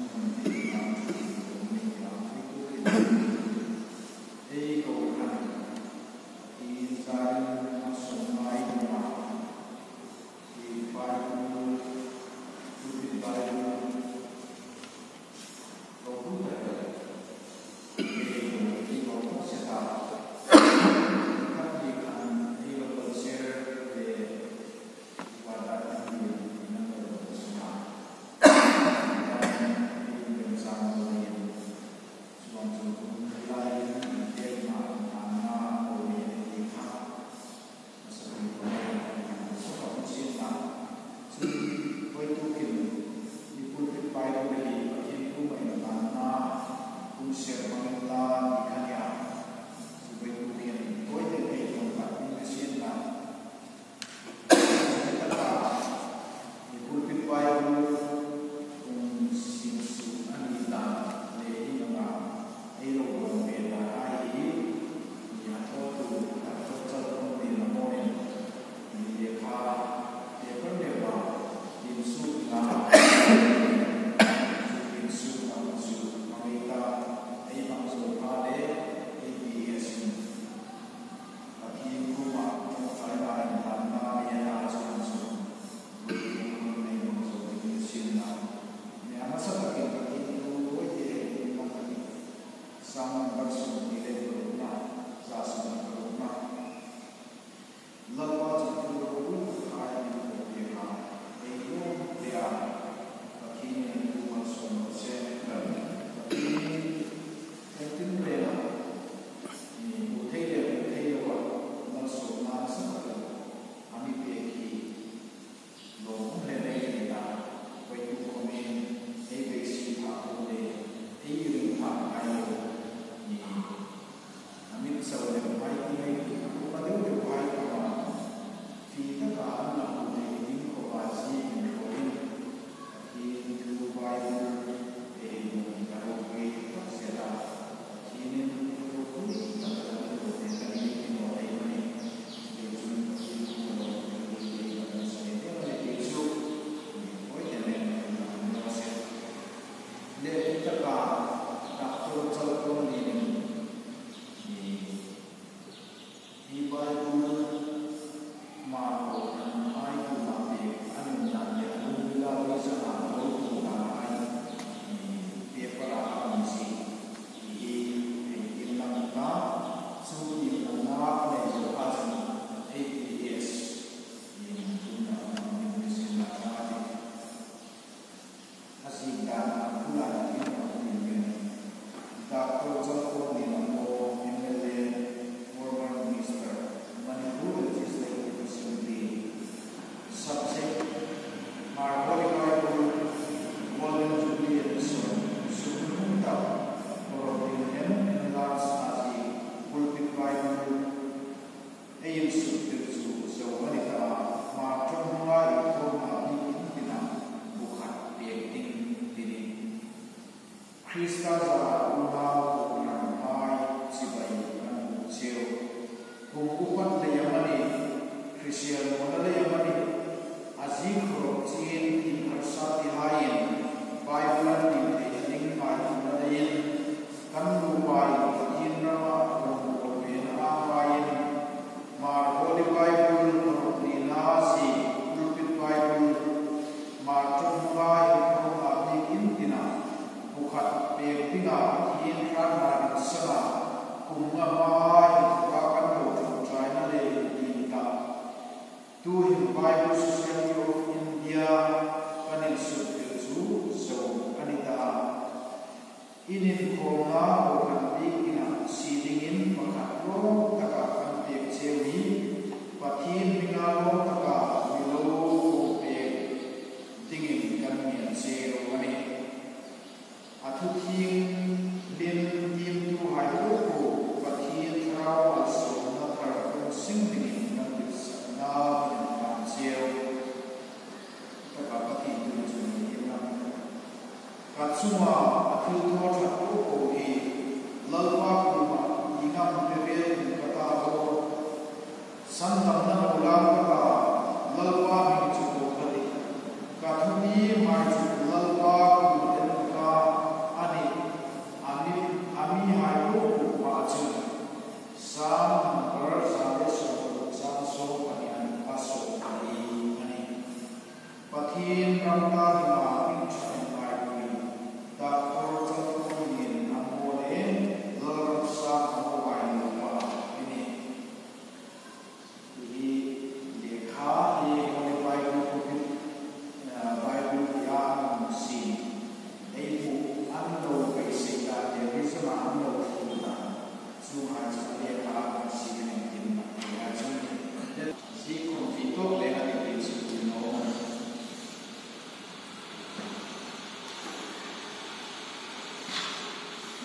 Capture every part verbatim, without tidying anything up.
Ka thuni mai chu lalpa ku den ka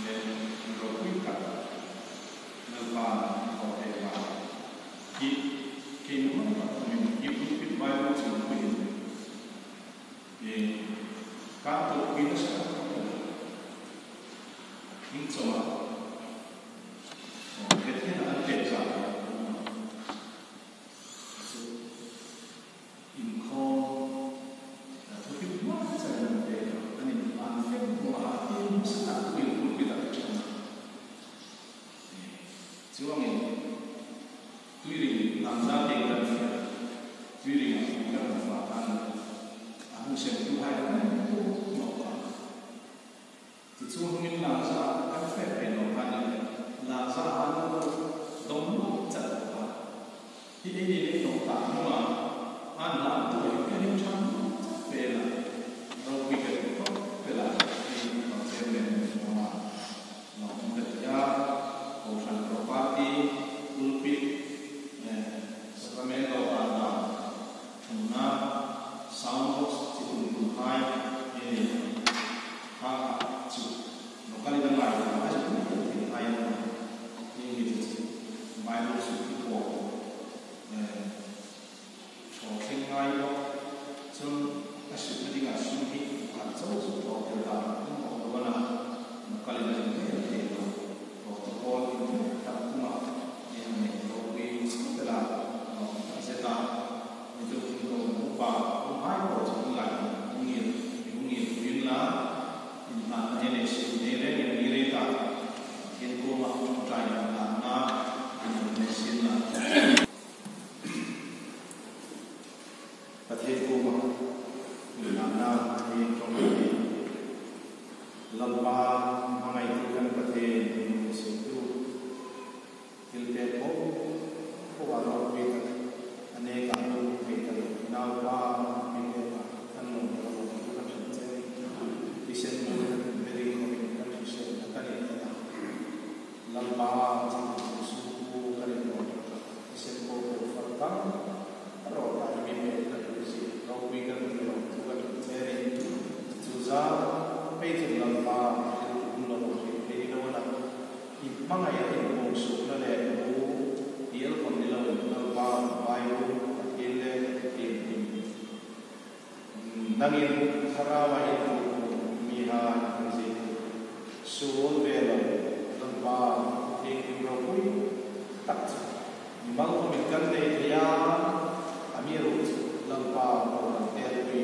Nangin harawa itu miha nasi suul velo lemba tinggi berokui tak mau mikir dia amirut lemba orang terpui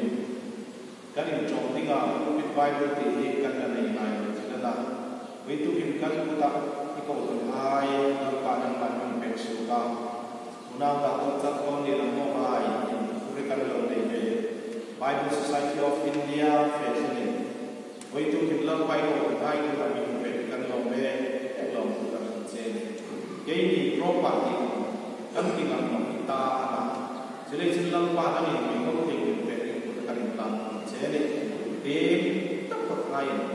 kan yang jom tinggal Pulpit Bible tinggi kan dan lain-lain sudah itu himkan kita ikut berhai lemba dan pandang pensuka munawar kontak kondi lemba hai berikan lemba Bible Society of India fashion we to develop Bible I to have been kan lombe long kan se ini property kan tinggal kita ana jadi silang pa ni mi ko ting pe kan lang se ni de tak lain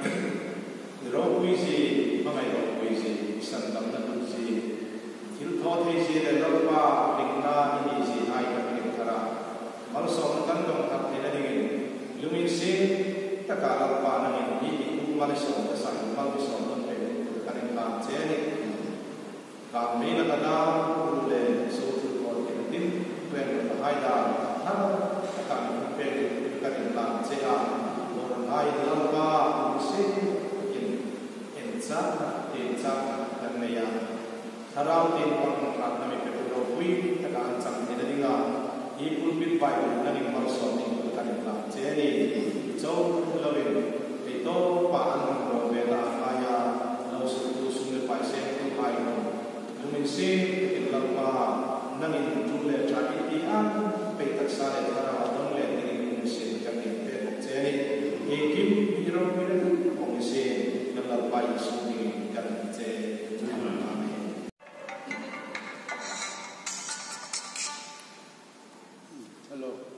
ro wi si mangai ro wi si san dam na si til tho the si de ro pa dikna ni si ai kan ni thara mal so kan dong tak ni ni lumin si takala pa na ni ni mal so da sa mal so da pe kan lang se ni ka me na kada le so tu ko tin pe hai da ha ka pe kan lang se a lo ai lang ba si in in sa in sa kan me ya tharau tin pang kan na me pe ro wi ta kan sam ni da dinga i Pulpit Bible na ni mal so ni kan lang se ni so lo wi pe to pa an ro ve la aya lo su tu su ne pa se tu ai no lumin si in lang pa na ni tu le cha ti an pe ta sa le tharau don le ni ni se kan ni pe se ni e kim ni ro pe le ong se na la pa su ni kan se hello.